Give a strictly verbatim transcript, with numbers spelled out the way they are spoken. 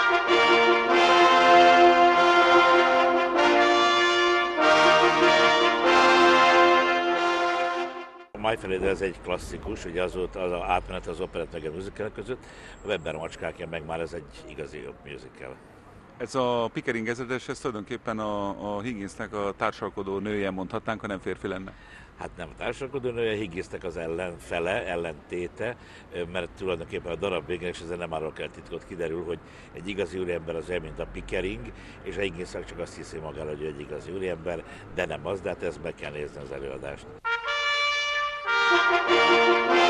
My Fair Lady ez egy klasszikus, ugye az volt az a átmenet az operett meg a musical között, a Webber macskákja meg már ez egy igazi musical. Ez a Pickering ezredes, ez tulajdonképpen a, a Higginsnek a társalkodó nője, mondhatnánk, ha nem férfi lenne. Hát nem a társalkodó nője, Higginsnek az ellenfele, ellentéte, mert tulajdonképpen a darab végén, és ezen nem árulok el titkot, kiderül, hogy egy igazi úriember az olyan, mint a Pickering, és a Higgins csak azt hiszi magára, hogy egy igazi úriember, de nem az, de hát ezt meg kell nézni az előadást.